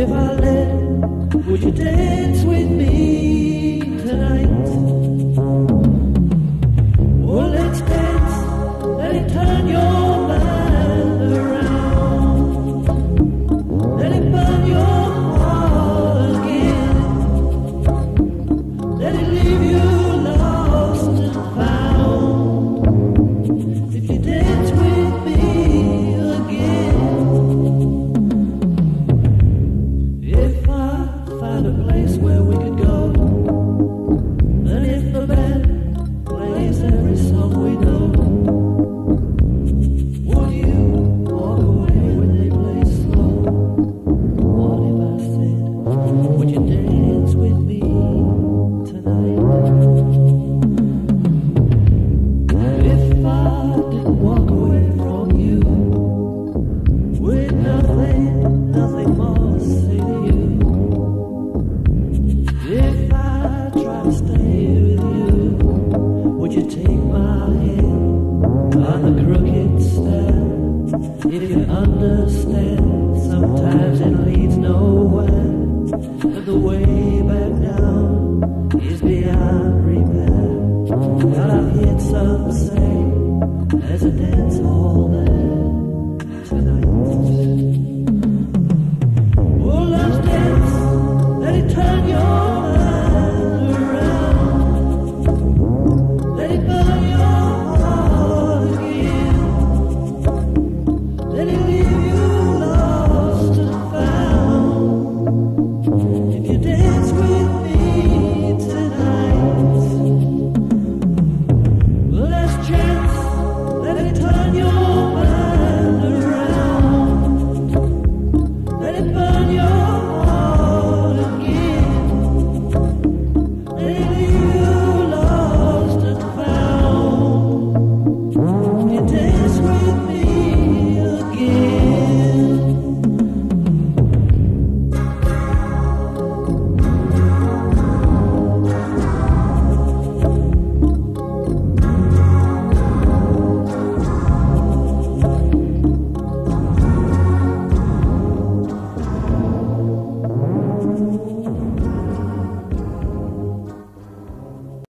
If I let, would you dance with me tonight? Well, let's dance, let it turn your mind around. Let it burn your heart again. Let it leave you lost and found. If you dance with me again. If I find a place where we could go, and if the band plays every song we know, would you walk away when they play slow? What if I said, would you dance with me tonight? If I didn't walk away from you with nothing more to say to you, if I try to stay with you, would you take my hand on the crooked stair? If you understand, sometimes it leads nowhere, and the way back down is beyond repair. But I've heard some say there's a